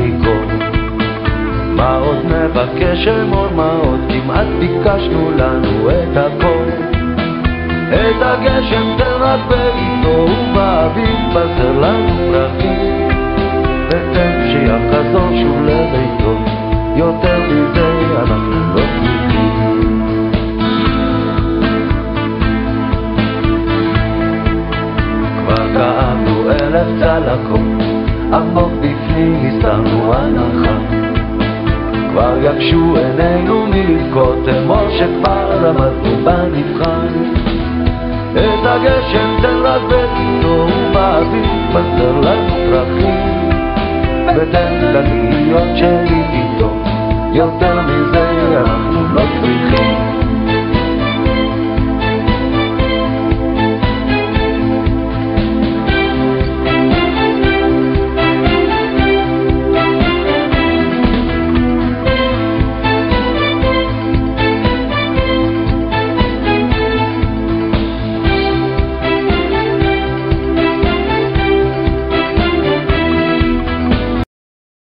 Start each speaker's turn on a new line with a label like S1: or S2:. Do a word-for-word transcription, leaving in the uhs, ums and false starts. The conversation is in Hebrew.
S1: לקרוא. מה עוד נבקש אמור, מה עוד כמעט ביקשנו לנו את הכל. את הגשם תן רק בעיתו, ובאביב בשר לנו פרחים, ותן שיחזור שוב לביתו, יותר מזה אנחנו לא צריכים. כבר כאבנו אלף צלקות, עמוק בפנים הסתרנו הנחה, כבר יבשו עינינו מלבכות, אמור שכבר למדנו בנבחן. את הגשם תן רק בעיתו, ובאביב בשר לנו פרחים, ותן לגיות שלי איתו, יותר מזה אנחנו לא